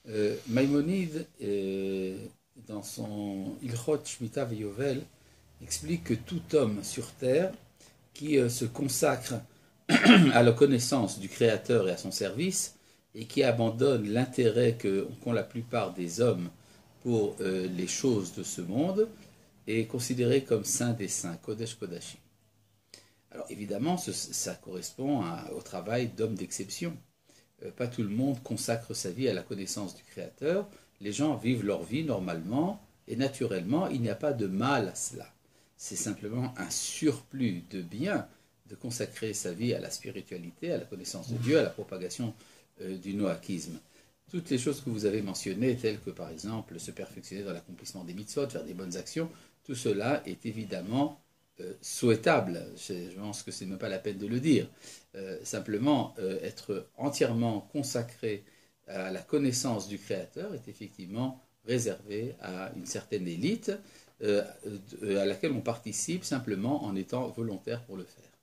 Maïmonide, dans son Ilchot Shmita Veyovel, explique que tout homme sur terre qui se consacre à la connaissance du Créateur et à son service, et qui abandonne l'intérêt qu'ont la plupart des hommes pour les choses de ce monde, est considéré comme saint des saints, Kodesh Kodashim. Alors évidemment, ça correspond au travail d'hommes d'exception. Pas tout le monde consacre sa vie à la connaissance du Créateur. Les gens vivent leur vie normalement et naturellement, il n'y a pas de mal à cela. C'est simplement un surplus de bien de consacrer sa vie à la spiritualité, à la connaissance de Dieu, à la propagation du noaquisme. Toutes les choses que vous avez mentionnées, telles que par exemple se perfectionner dans l'accomplissement des mitzvot, faire des bonnes actions, tout cela est évidemment souhaitable. Je pense que ce n'est même pas la peine de le dire. Simplement, être entièrement consacré à la connaissance du Créateur est effectivement réservé à une certaine élite à laquelle on participe simplement en étant volontaire pour le faire.